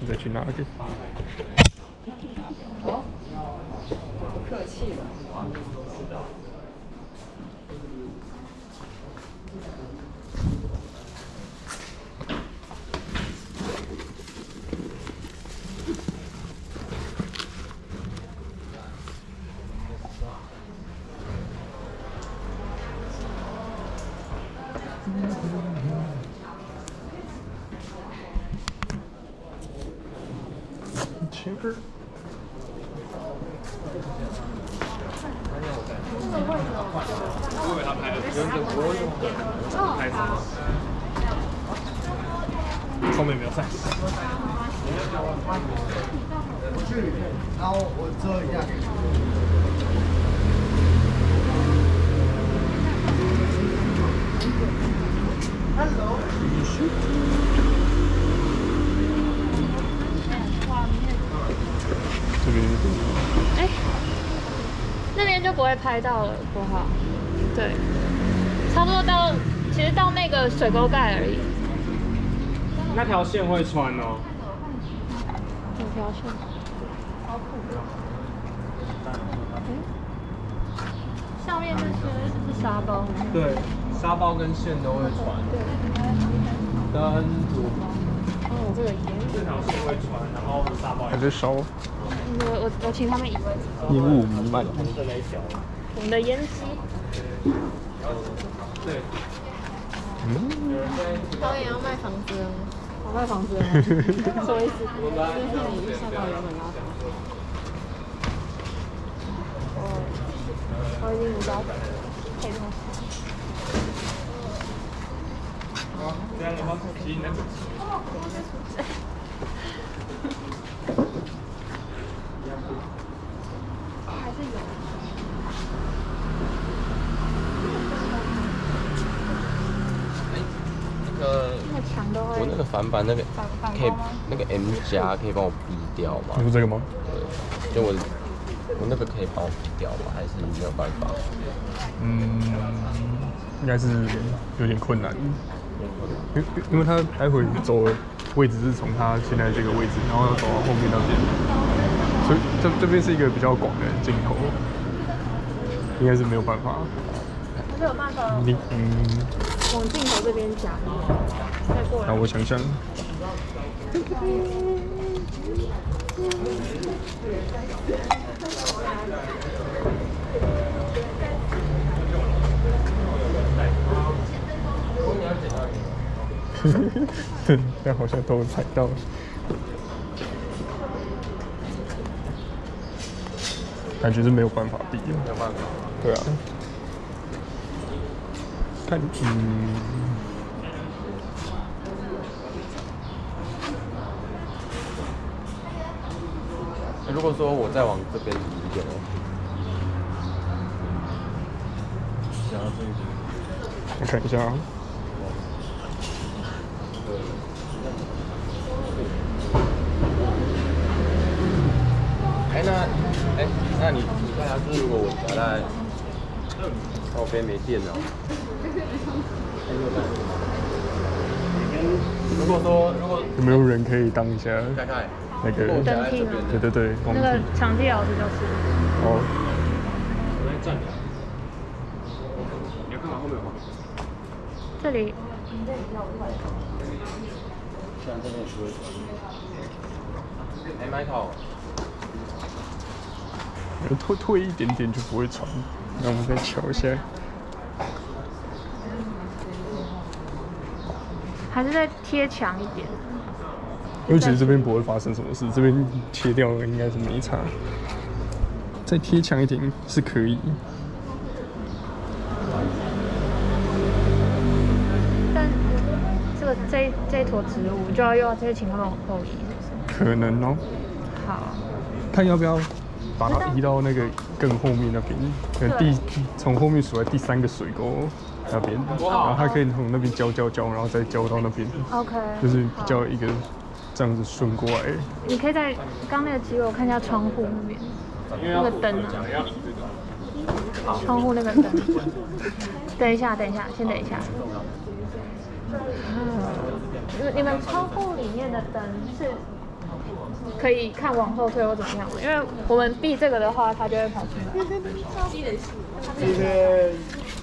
你再去拿给。 好，不客气了。 前边。 我以为他拍的，拍什么？后面没有赛。 然后我遮一下。Hello。 这边。 哎，那边就不会拍到了，不好。对，差不多到，其实到那个水沟盖而已。 那条线会穿哦。 哪条线？上面那些是沙包。 对，沙包跟线都会穿。 对。 灯组。 哦，这个烟。 这条线会穿，然后沙包还在烧。 我请他们移位。 烟雾弥漫。 我们的烟机。 对。 导演要卖房子了吗？ 我卖房子了吗？什么意思？ 就是你预算到原本要的。 我已经500配东西。 这样的话，其实那个。 还是有。 我那个反版那个可以那个 M 加可以帮我逼掉吗？ 你说这个吗？ 对，就我那个可以帮我逼掉吗？还是没有办法？ 应该是有点困难，因为他待会走的位置是从他现在这个位置，然后要走到后面那边，所以这边是一个比较广的镜头，应该是没有办法。 没有办法。往镜头这边夹，再过来。 让我想想。但好像都有踩到。感觉是没有办法比的。 没有办法。 对啊。看， 如果说我再往这边移一点，想要这一点， 我看一下啊。 那你看下，就是如果我夹在靠边没电了，如果有没有人可以当一下看看那个灯替吗？ 对， 那个场地老师就是。 哦。 我在站两。你要看完后面吗？ 这里。 像这边也不会传。Michael。 退一点点就不会传，那我们再瞧一下。 还是再贴墙一点。 因为其实这边不会发生什么事，这边切掉了应该是没差。再贴墙一点是可以。 但这一坨植物就要又要再请他们往后移，是不是？ 可能哦。 好。 看要不要把它移到那个更后面那边，可能从后面数来第3个水沟那边，然后它可以从那边浇，然后再浇到那边。 OK。就是比较一个这样子顺过来。 你可以在刚那个机位我看一下窗户那边，那个灯啊。窗户那个灯。等一下，先等一下。你们窗户里面的灯是可以看往后退或怎么样，因为我们避这个的话，它就会跑出来。 这边。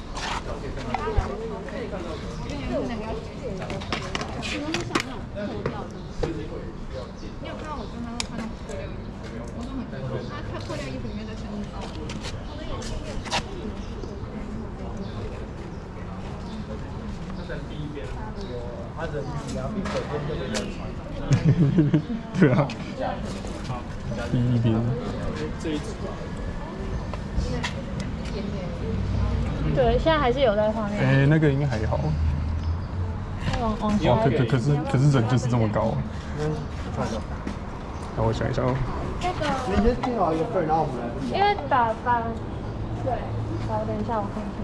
你有看到我跟他说穿破料衣服？我说很多，他破料衣服里面的全是脏。 他人比较比左边这个要长。 对啊，第一边。 对，现在还是有在画面。 哎，那个应该还好。 往下哦，可是人就是这么高。让我想一下哦。 那个， 你先定好一个份，然后我们来。 因为把对，好，等一下我看看。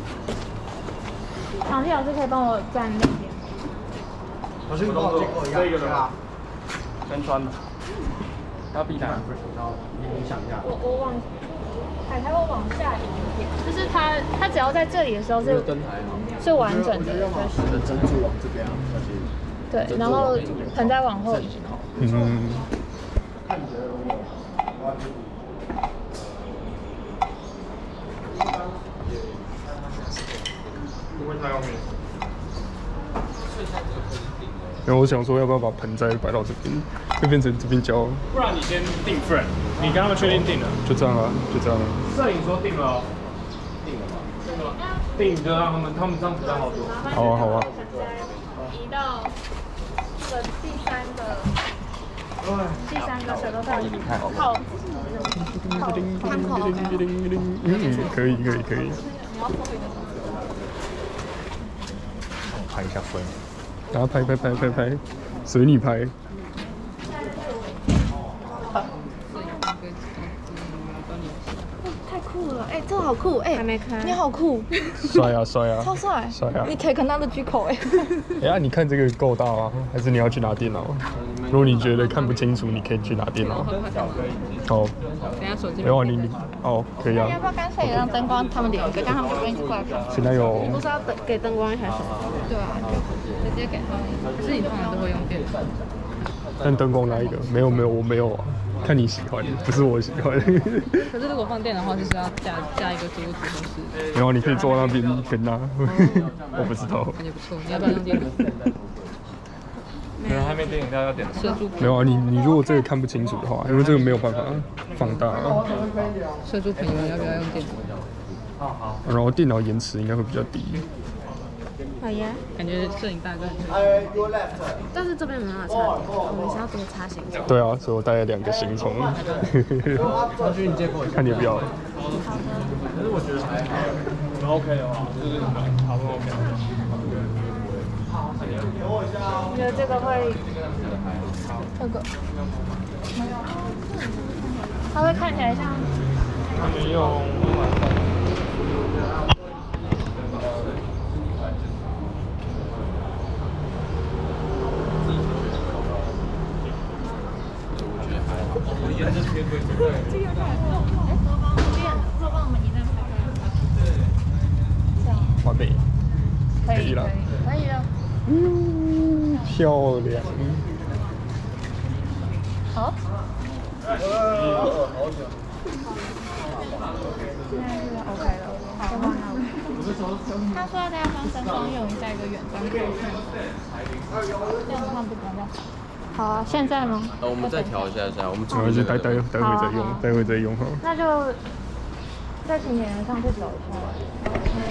场地老师可以帮我站那边。 老师，你帮我借过一下。这个啊。 跟穿的。要避开。 影响一下。 我往海苔我往下移一点，就是它只要在这里的时候是是完整的，就是珍珠往这边啊， 对，然后盆栽往后移。 嗯。 看你觉得如果。 不会太后面。然后我想说，要不要把盆栽摆到这边，就变成这边教。 不然你先定 friend， 你跟他们确定定了， 就这样啊，就这样啊。 摄影说定了哦，定了吗？定就让他们这样比较好做。 好啊，好啊。 移到这第三个舌头上，靠看口 OK。 可以。 拍一下分。 然后拍，随你拍。 太酷了！哎，这个好酷！哎，还没开，你好酷， 帅啊！ 超帅！ 帅啊！ 你可以看到的举口哎。 哎呀，你看这个够大吗？还是你要去拿电脑？如果你觉得看不清楚，你可以去拿电脑。好。 等下手机。 没有你哦，可以啊。 要不要干脆让灯光他们留一个，让他们就一起过来看？ 现在有。 不是要给灯光还是？对啊，直接给他们。可是你通常都会用电脑。 但灯光哪一个？没有，我没有啊。看你喜欢，不是我喜欢。 可是如果放电的话，就是要加一个桌子或是。 然后你可以坐那边跟他。我不知道。 感觉不错，你要不要用电脑？ 没有，还没点饮料要点。 没有啊，你如果这个看不清楚的话，因为这个没有办法放大。 摄助朋友要不要用电脑？ 好。 然后电脑延迟应该会比较低。 好呀，感觉摄影大哥很但是这边没办法插，我们是要多插行程。 对啊，所以我带了2个行程。 张军，你借过一下。 看你不要。 可是我觉得还好，你 OK 的话，就是好不 OK。 我觉得这个会，这个，它会看起来像。 他们用。 完美。 可以了。 可以了。 漂亮。 好。 好久。 现在是 OK 了，先放那里。他说他要帮灯光用一下一个远端可以看，这样看不懂的。好啊，现在吗？ 我们再调一下，我们然后就待会再用，待会再用哈。 那就再请演员上去走一下。